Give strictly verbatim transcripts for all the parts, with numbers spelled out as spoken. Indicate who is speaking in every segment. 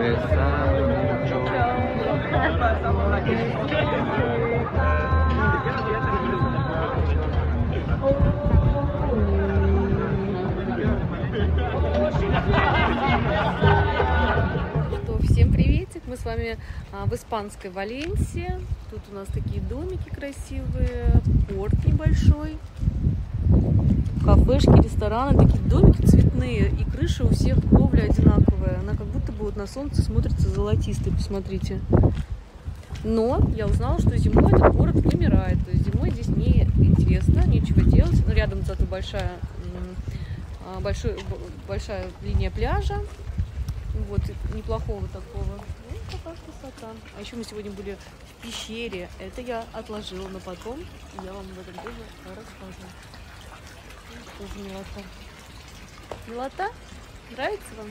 Speaker 1: Всем приветик! Мы с вами в испанской Валенсии. Тут у нас такие домики красивые, порт небольшой, кафешки, рестораны, такие домики цветные, и крыша у всех кровля одинаковая. Она как будто бы вот на солнце смотрится золотистой, посмотрите. Но я узнала, что зимой этот город вымирает, то есть зимой здесь не интересно, нечего делать. Но рядом зато большая, большой, большая линия пляжа. Вот, неплохого такого. Ну, какая красота. А еще мы сегодня были в пещере. Это я отложила на потом. И я вам об этом тоже расскажу. Тоже милота. Милота? Нравится вам?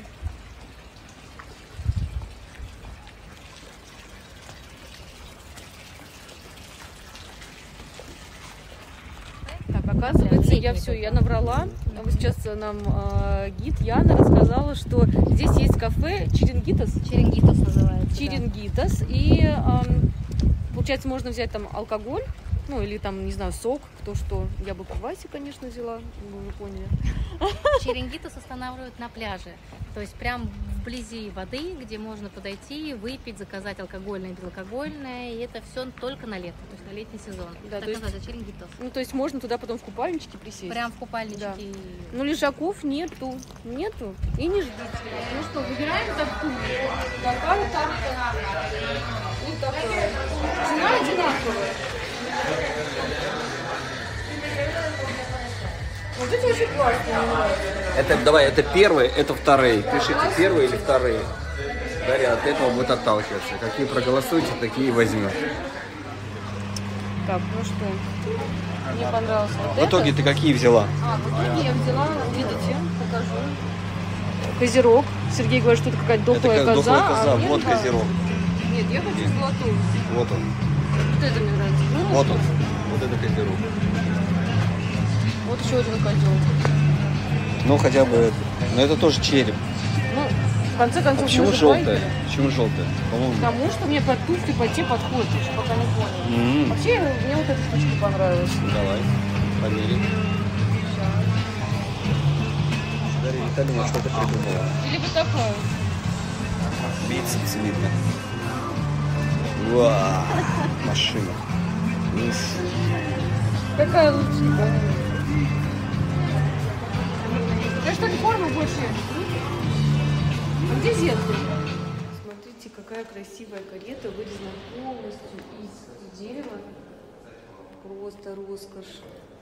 Speaker 1: Так, оказывается, я все, я наврала. Сейчас нам э, гид Яна рассказала, что здесь есть кафе Чирингитос.
Speaker 2: Чирингитос называется.
Speaker 1: Чирингитос. Да. И э, получается, можно взять там алкоголь, ну или там, не знаю, сок, то, что я бы по Васе, конечно, взяла, вы поняли.
Speaker 2: Чирингитос останавливают на пляже, то есть прям вблизи воды, где можно подойти, выпить, заказать алкогольное, безалкогольное, и это все только на лето, то есть на летний сезон.
Speaker 1: Да,
Speaker 2: так
Speaker 1: то есть,
Speaker 2: называется Чирингитос.
Speaker 1: Ну, то есть можно туда потом в купальничке присесть.
Speaker 2: Прям в купальничке. Да.
Speaker 1: Ну, лежаков нету, нету, и не ждите. Ну что, выбираем тапту. Такая тарта. И такая. Цена одинаковая. Вот эти очень классные.
Speaker 3: Это, давай, это первые, это вторые. Пишите первые или вторые. Дарья от этого будет отталкиваться. Какие проголосуете, такие возьмешь.
Speaker 1: Так, ну что, мне понравилось вот
Speaker 3: В итоге
Speaker 1: это.
Speaker 3: ты какие взяла?
Speaker 1: А, в итоге я взяла, видите, покажу. Козерог. Сергей говорит, что это какая-то дохлая
Speaker 3: это
Speaker 1: коза.
Speaker 3: дохлая коза,
Speaker 1: а
Speaker 3: вот
Speaker 1: нет,
Speaker 3: козерог.
Speaker 1: Нет, я хочу золотую.
Speaker 3: Вот он.
Speaker 1: Вот это мне нравится. Ну,
Speaker 3: Вот он. Вот это козерог.
Speaker 1: Вот еще один козел.
Speaker 3: Ну хотя бы это. Но это тоже череп.
Speaker 1: Ну, в конце концов,
Speaker 3: А почему желтая? Почему желтая? По-моему.
Speaker 1: Потому что мне под туфли по те подходит, я еще пока не поняла.
Speaker 3: Mm-hmm.
Speaker 1: Вообще, мне вот эта штучка понравилась.
Speaker 3: Давай, померим. Дарья Витальевна что-то придумала.
Speaker 1: Или вот такая.
Speaker 3: Бицепс видно. Вау, машина.
Speaker 1: Какая лучше? Я что-то форму больше. А где зеркало? Смотрите, какая красивая карета, вырезана полностью из дерева. Просто роскошь.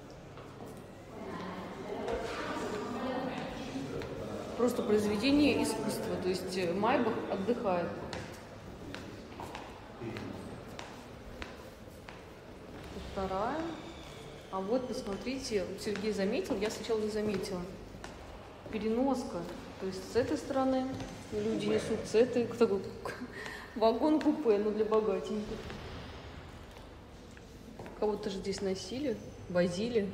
Speaker 1: Просто произведение искусства. То есть Майбах отдыхает. Вторая. А вот посмотрите, Сергей заметил, я сначала не заметила. Переноска. То есть с этой стороны люди несут, с этой такой вагон-купе, но для богатеньких. Кого-то же здесь носили, возили.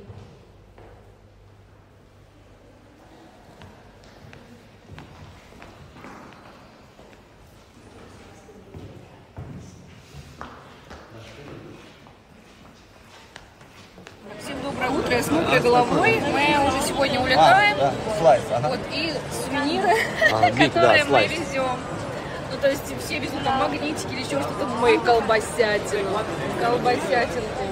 Speaker 1: Доброе утро, я с мокрой головой. Мы уже сегодня улетаем.
Speaker 3: А, да, слайс, ага.
Speaker 1: Вот, и сувениры,
Speaker 3: а, биг,
Speaker 1: которые
Speaker 3: да,
Speaker 1: мы везем. Ну, то есть все везут там магнитики или еще что-то. Мы колбасятину. Колбасятинку.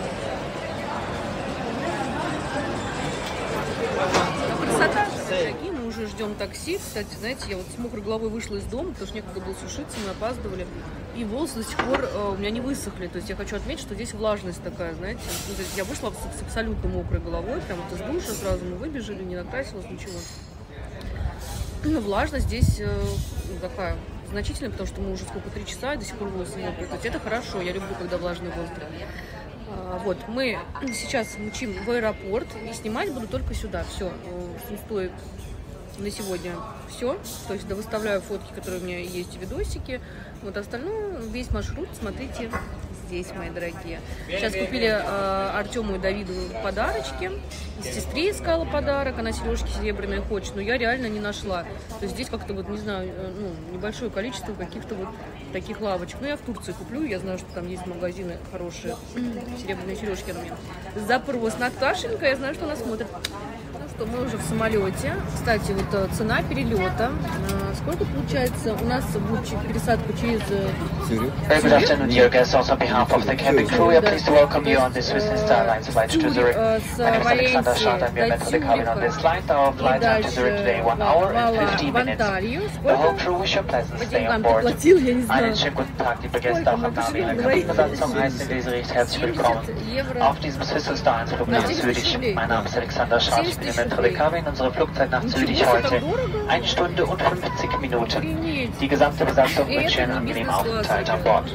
Speaker 1: Ну, красота. Дорогие, мы уже ждем такси. Кстати, знаете, я вот с мокрой головой вышла из дома, потому что некогда было сушиться, мы опаздывали. И волосы до сих пор э, у меня не высохли. То есть я хочу отметить, что здесь влажность такая, знаете. Ну, то есть я вышла с, с абсолютно мокрой головой, прям вот из душа сразу мы выбежали, не накрасилась, ничего. Но влажность здесь э, такая значительная, потому что мы уже сколько, три часа, и до сих пор волосы мокрые. То есть это хорошо, я люблю, когда влажный воздух. А, вот, мы сейчас мчим в аэропорт, и снимать буду только сюда. Все, стоит на сегодня все. То есть довыставляю фотки, которые у меня есть, видосики. Вот остальное, весь маршрут смотрите здесь, мои дорогие. Сейчас купили э, Артему и Давиду подарочки. Сестре искала подарок, она сережки серебряные хочет, но я реально не нашла. То есть здесь как-то вот, не знаю, ну, небольшое количество каких-то вот таких лавочек. Ну, я в Турции куплю, я знаю, что там есть магазины хорошие, серебряные сережки у меня. Запрос Наташенька, я знаю, что она смотрит. Что мы уже в самолете. Кстати, вот цена перелета. Сколько получается? У нас будет пересадка через Цюрих.
Speaker 4: Good afternoon, dear guests. Also on behalf of the cabin crew, we are pleased to welcome you on this Swiss Star Airlines flight to Zurich. My name is Alexander Schad, and we are met for the cabin on this flight. Our flight time to Zurich today, one hour and fifteen minutes. The whole crew wish you a pleasant stay on board. Einen schönen guten Tag, liebe Gäste, auch am Namen Ihrer Kabinenbesatzung heißen wir Sie recht herzlich willkommen auf diesem Swiss Star Airlines Flug nach Zürich. Mein Name ist Alexander Schad, ich bin im Metro de Cabin. Unsere Flugzeit nach Zürich heute eine Stunde und fünfzig Minuten. Die gesamte Besatzung wünscht einen angenehmen Aufenthalt an Bord.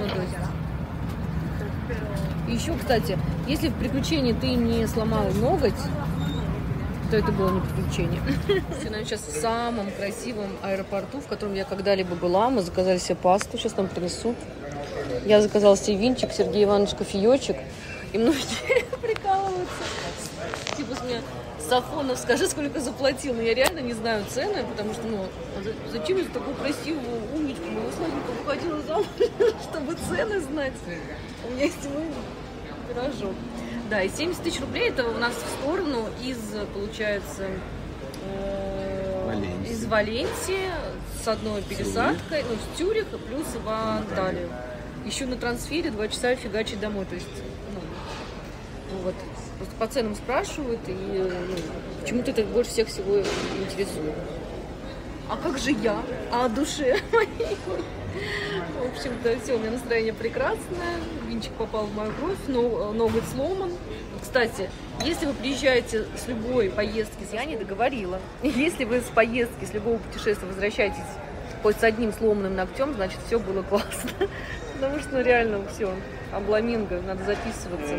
Speaker 1: Еще, кстати, если в приключении ты не сломал ноготь, то это было не приключение. Я сейчас в самом красивом аэропорту, в котором я когда-либо была. Мы заказали себе пасту, сейчас нам принесут. Я заказала себе винчик, Сергей Иванович кофеечек. И многие прикалываются. Типа с меня: Сафонов, скажи, сколько заплатил. Но я реально не знаю цены, потому что, ну, зачем я такую красивую умничку, моего сладенького выходила замуж, чтобы цены знать. У меня есть мой пирожок. Да, и семьдесят тысяч рублей это у нас в сторону из, получается, э, из Валенсии с одной пересадкой, ну, с Цюриха плюс в Анталию. Еще на трансфере два часа фигачить домой, то есть, ну, вот. Просто по ценам спрашивают, и ну, почему-то это больше всех всего интересует. А как же я? А о душе моей? В общем-то, все, у меня настроение прекрасное. Винчик попал в мою кровь, но ноготь сломан. Кстати, если вы приезжаете с любой поездки, я не договорила, если вы с поездки, с любого путешествия возвращаетесь хоть с одним сломанным ногтем, значит, все было классно. Потому что, ну, реально, все, обламинго, надо записываться.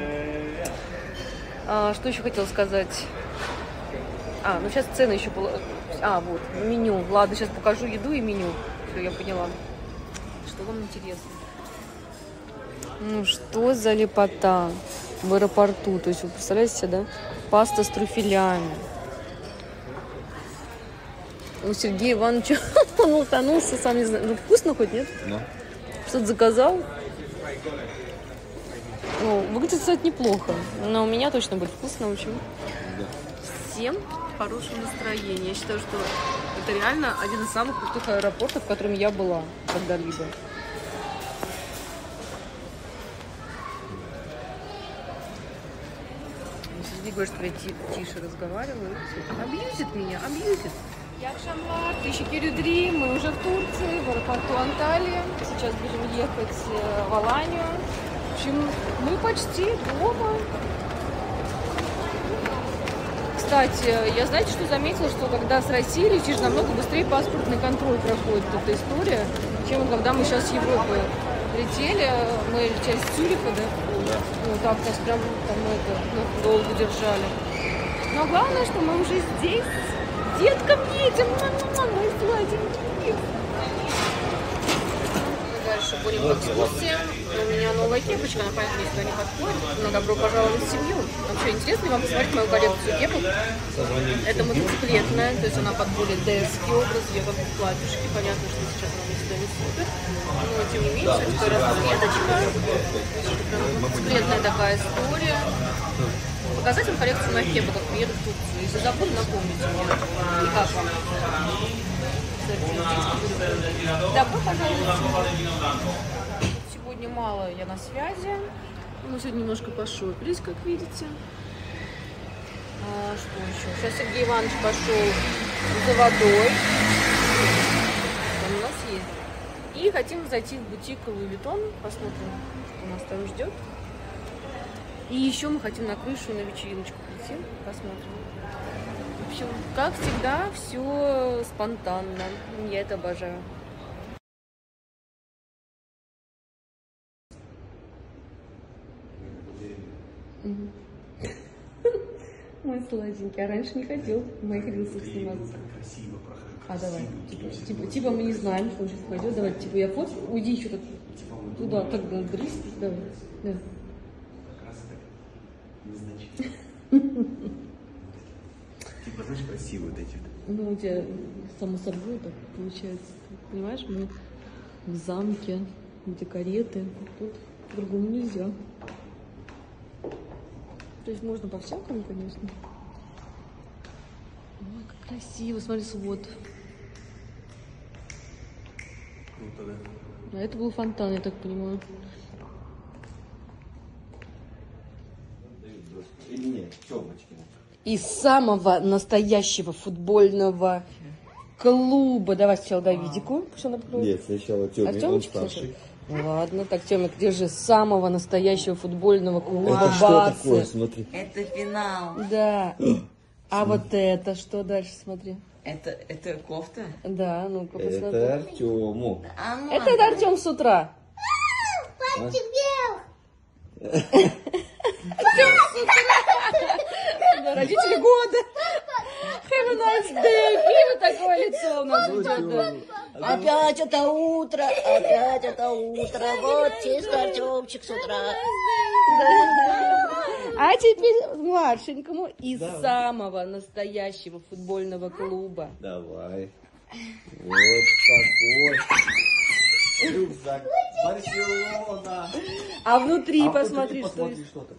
Speaker 1: А, что еще хотела сказать? А, ну сейчас цены еще было. А, вот, меню. Ладно, сейчас покажу еду и меню. Все, я поняла. Что вам интересно? Ну, что за лепота в аэропорту? То есть, вы представляете себе, да? Паста с трюфелями. У Сергея Ивановича он утонулся, сам не знаю. Ну, вкусно хоть, нет?
Speaker 3: Да.
Speaker 1: Что-то заказал? Ну, выглядит, кстати, неплохо. Но у меня точно будет вкусно, в общем.
Speaker 3: Да.
Speaker 1: Всем хорошего настроения. Я считаю, что это реально один из самых крутых аэропортов, в котором я была когда-либо. Сергей говорит, что я тише разговариваю. Абьюзит меня, абьюзит. Тысячекирюдри, мы уже в Турции, в аэропорту Анталия. Сейчас будем ехать в Аланию. В общем, мы почти дома. Кстати, я, знаете, что заметила, что когда с России летишь, намного быстрее паспортный контроль проходит эта история, чем когда мы сейчас с Европы летели. Мы летели с Цюриха, да?
Speaker 3: Да.
Speaker 1: Ну так нас прям там это, ну, долго держали. Но главное, что мы уже здесь. Деткам едем, мои сладенькие. Дальше будем в экскурсии. У меня новая кепочка, она поэтому сюда не подходит. Но добро пожаловать в семью. Вообще интересно вам посмотреть мою коллекцию кепок. Это мотоциклетная, то есть она подходит детский образ. Я как в платьюшке, понятно, что сейчас она мне сюда не супер. Но тем не менее, все такая расцветочка. Мотоциклетная такая история. Показать вам коллекцию моих кепок, как приеду в Турцию. Если забуду, напомните мне. И как вам? Добро пожаловать. Сегодня мало я на связи. Мы сегодня немножко пошопились, как видите. А, что еще? Сейчас Сергей Иванович пошел за водой. Там у нас есть. И хотим зайти в бутик Луи Виттон. Посмотрим, что нас там ждет. И еще мы хотим на крышу, на вечериночку прийти. Посмотрим. В общем, как всегда, все спонтанно. Я это обожаю. Мой сладенький. А раньше не хотел в моих рилсах сниматься.
Speaker 5: Красиво прохожу.
Speaker 1: А, давай. Типа, типа, типа мы не знаем, что он сейчас пойдет. Давай, типа, я фото, уйди еще так туда, так на дрис. Давай. Да.
Speaker 3: Как раз так незначительно. Типа, знаешь, красивые вот эти.
Speaker 1: Ну, у тебя само собой так получается. Понимаешь, мы в замке, где кареты. Тут по-другому нельзя. То есть можно по-всякому, конечно. Ой, как красиво, смотри, свод.
Speaker 3: Круто, да?
Speaker 1: А это был фонтан, я так понимаю.
Speaker 3: Или нет, темочки.
Speaker 1: Из самого настоящего футбольного клуба. Давай сначала Давидику, пусть он откроет.
Speaker 3: Нет, сначала темный,
Speaker 1: А
Speaker 3: он
Speaker 1: Тёмочек
Speaker 3: старший.
Speaker 1: сначала? Ладно, так, Тёмик, держи самого настоящего футбольного клуба.
Speaker 3: Это что
Speaker 1: Барсы.
Speaker 3: такое, смотри.
Speaker 5: Это финал.
Speaker 1: Да. А вот это, что дальше, смотри.
Speaker 5: Это, это кофта?
Speaker 1: Да, ну-ка посмотри.
Speaker 3: Это Артему.
Speaker 5: А, ну,
Speaker 1: Это, это Артем с утра. Да, родители года. Have a nice day. И вот такое лицо у нас будет.
Speaker 6: Опять это утро, опять это утро, вот чисто Артемчик с утра.
Speaker 1: А теперь младшенькому из самого настоящего футбольного клуба.
Speaker 3: Давай. Вот такой. Рюкзак. Барселона.
Speaker 1: А внутри
Speaker 3: А
Speaker 1: посмотри,
Speaker 3: вот
Speaker 1: что
Speaker 3: посмотри,
Speaker 1: есть.
Speaker 3: что там.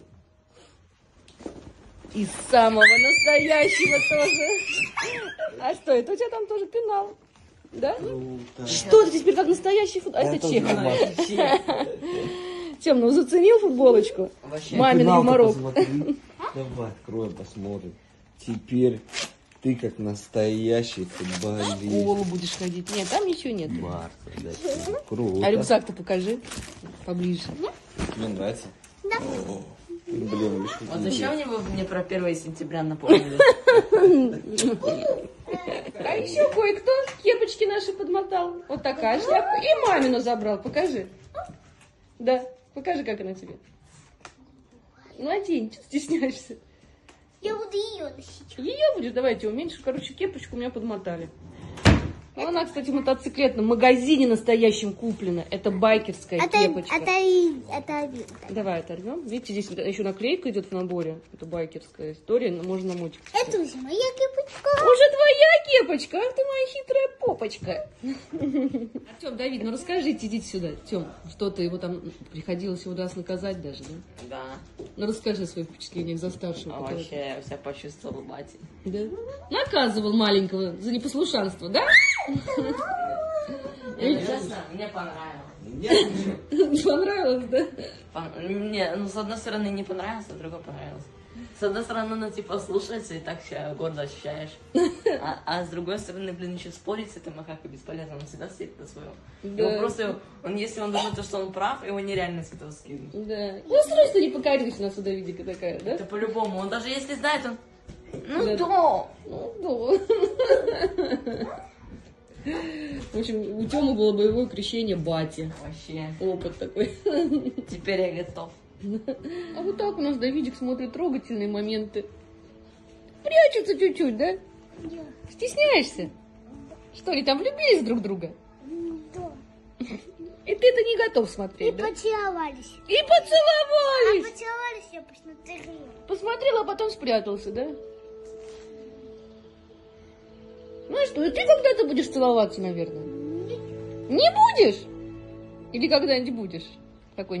Speaker 1: Из самого настоящего тоже. А что это? У тебя там тоже пенал. Да?
Speaker 3: Круто.
Speaker 1: Что ты теперь как настоящий футбол? А это
Speaker 3: Это
Speaker 1: Чехов.
Speaker 3: нормально.
Speaker 1: Тем, ну заценил футболочку? Мамин
Speaker 3: Финал-то
Speaker 1: юморок.
Speaker 3: посмотри. Давай, откроем, посмотрим. Теперь ты как настоящий
Speaker 1: В
Speaker 3: футболист.
Speaker 1: школу будешь ходить. Нет, там ничего нет.
Speaker 3: Барса, да. Круто.
Speaker 1: А рюкзак-то покажи поближе.
Speaker 3: Мне нравится? Да. Блин, видишь,
Speaker 5: Вот
Speaker 3: какие
Speaker 5: еще мне, вы мне про первое сентября напомнили.
Speaker 1: А еще кое-кто кепочки наши подмотал. Вот такая шляпка. И мамину забрал. Покажи. Да, покажи, как она тебе. Ну, одень, что ты стесняешься?
Speaker 6: Я буду ее носить.
Speaker 1: Ее будешь? Давайте уменьши. Короче, кепочку у меня подмотали. Ну, она, кстати, в мотоциклетном магазине настоящем куплена. Это байкерская
Speaker 6: Это,
Speaker 1: кепочка.
Speaker 6: это, это обидно.
Speaker 1: Давай оторвем. Видите, здесь еще наклейка идет в наборе. Это байкерская история. Можно на мотик.
Speaker 6: Это уже моя кепочка.
Speaker 1: Уже твоя кепочка, ах ты моя хитрая попочка. Артем, Давид, ну расскажите, идите сюда. Тем, что ты его там приходилось его раз наказать даже, да?
Speaker 5: Да.
Speaker 1: Ну расскажи свои впечатления за старшего.
Speaker 5: А вообще я себя почувствовала батей.
Speaker 1: Да? Наказывал маленького за непослушанство, да?
Speaker 5: Честно, мне понравилось.
Speaker 1: Не понравилось, да?
Speaker 5: Пон- Мне, ну, с одной стороны, не понравилось, а с другой понравилось. С одной стороны, ну, типа, слушается и так себя гордо ощущаешь. А, а с другой стороны, блин, еще спорить с этим Макако бесполезно. Он всегда стоит на своем.
Speaker 1: Да.
Speaker 5: Его просто, он, если он думает, что он прав, его нереально с этого скинуть.
Speaker 1: Да. Ну, сразу не покорилась у нас у Давидика такая, да?
Speaker 5: Это по-любому. Он даже если знает, он... Ну,
Speaker 1: Да.
Speaker 5: да.
Speaker 1: Ну, да. В общем, у Тёмы было боевое крещение бати.
Speaker 5: Вообще.
Speaker 1: Опыт такой.
Speaker 5: Теперь я готов.
Speaker 1: А вот так у нас Давидик смотрит трогательные моменты. Прячется чуть-чуть, да? Стесняешься? Что, они там влюбились друг в друга?
Speaker 6: Да.
Speaker 1: И ты это не готов
Speaker 6: И
Speaker 1: смотреть, да?
Speaker 6: поцеловались.
Speaker 1: И
Speaker 6: А
Speaker 1: поцеловались!
Speaker 6: поцеловались, я посмотрела.
Speaker 1: Посмотрел, а потом спрятался, да? Ну и что, и ты когда-то будешь целоваться, наверное? Не будешь? Или когда-нибудь будешь? Такой.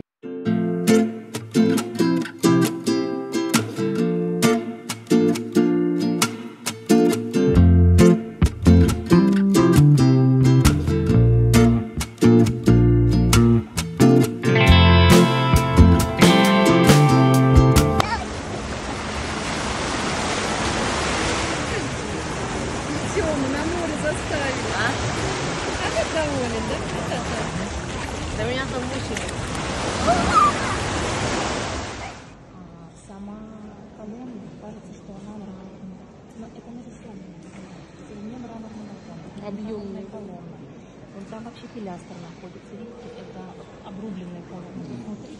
Speaker 1: Тёма на море заставили. А? А как доволен, да?
Speaker 5: Да меня там мучили.
Speaker 7: Сама колонна, кажется, что она мраморная. Но это не рисованная. Это не мраморная колонна.
Speaker 1: Объемная.
Speaker 7: Колонна. Вот там вообще пилястр находится. Видите, это обрубленная колонна. Внутри.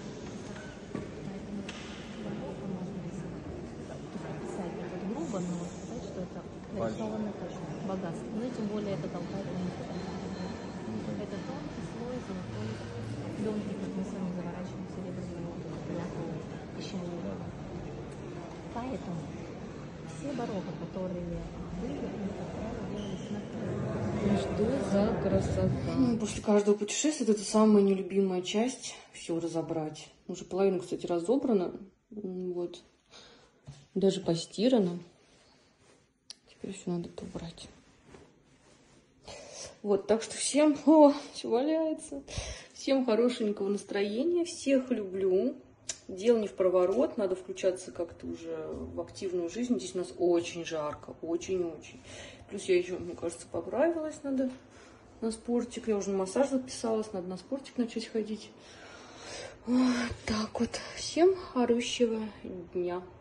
Speaker 7: Поэтому грубо можно писать. Тут писать будет грубо, но сказать, что это Заинтересованы точно. Богатство. Ну и тем более это толкает на них. Это тонкий слой золотой пленки, как мы с вами заворачиваем серебряную мягкую пищевую. Поэтому все барокко, которые были, они, как правило, делались на крыльях.
Speaker 1: Что за красота. Ну, после каждого путешествия это самая нелюбимая часть. Все разобрать. Уже половина, кстати, разобрана. Вот. Даже постирана. Теперь все надо это убрать. Вот, так что всем... О, все валяется. Всем хорошенького настроения. Всех люблю. Дело не в проворот. Надо включаться как-то уже в активную жизнь. Здесь у нас очень жарко. Очень-очень. Плюс я еще, мне кажется, поправилась. Надо на спортик. Я уже на массаж записалась. Надо на спортик начать ходить. Вот так вот. Всем хорошего дня.